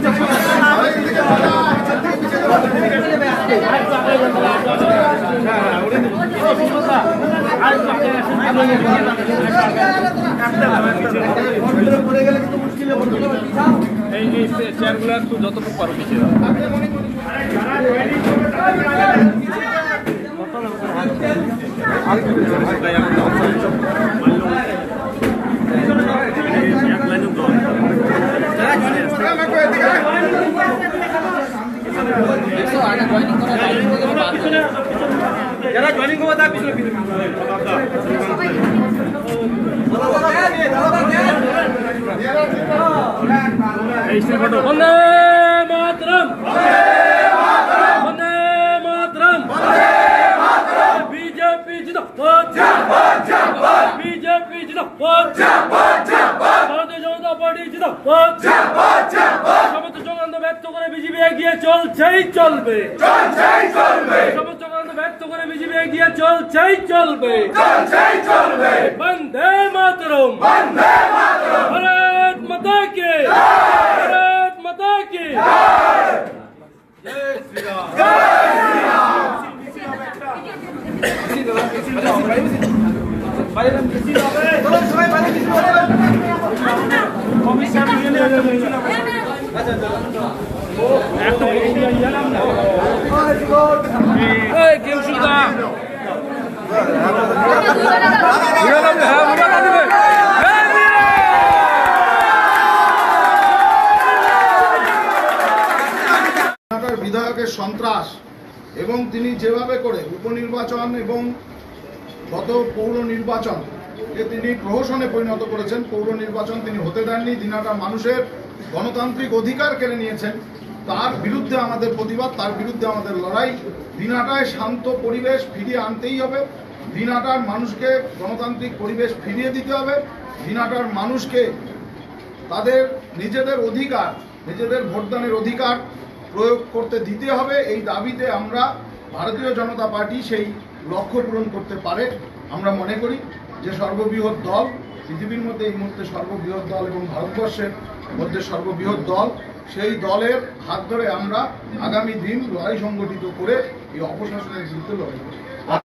চেয়ারগুলো একটু যতটুকু পারো পিছিয়ে যারা জয়েনিং করবো তার পিছনে বন্দে মাতরম বন্দে মাতরম বিজেপি জিন্দাবাদ বিজেপি জিন্দাবাদ ভারতীয় জনতা পার্টি জিন্দাবাদ সমস্ত চক্রান্ত ব্যক্ত করে বিজেপি এগিয়ে চলছেই চলবে সমস্ত চক্রান্ত ব্যক্ত করে বিজেপি এগিয়ে চলছেই চলবে বন্দে মাতরম ভারত মাতা কি भारत माता की जय श्री राम বিধায়কের সন্ত্রাস এবং তিনি যেভাবে করে উপনির্বাচন এবং গত পৌর নির্বাচনকে তিনি প্রহসনে পরিণত করেছেন, পৌর নির্বাচন তিনি হতে দেননি, দিনাটার মানুষের গণতান্ত্রিক অধিকার কেড়ে নিয়েছেন, তার বিরুদ্ধে আমাদের প্রতিবাদ, তার বিরুদ্ধে আমাদের লড়াই। দিনাটায় শান্ত পরিবেশ ফিরিয়ে আনতেই হবে, দিনাটার মানুষকে গণতান্ত্রিক পরিবেশ ফিরিয়ে দিতে হবে, দিনাটার মানুষকে তাদের নিজেদের অধিকার, নিজেদের ভোটদানের অধিকার প্রয়োগ করতে দিতে হবে। এই দাবিতে আমরা ভারতীয় জনতা পার্টি সেই লক্ষ্য পূরণ করতে পারে আমরা মনে করি। যে সর্ববৃহৎ দল পৃথিবীর মধ্যে এই মুহূর্তে সর্ববৃহৎ দল এবং ভারতবর্ষের মধ্যে সর্ববৃহৎ দল, সেই দলের হাত ধরে আমরা আগামী দিন লড়াই সংগঠিত করে এই অপশাসনের বিরুদ্ধে লড়াই করব।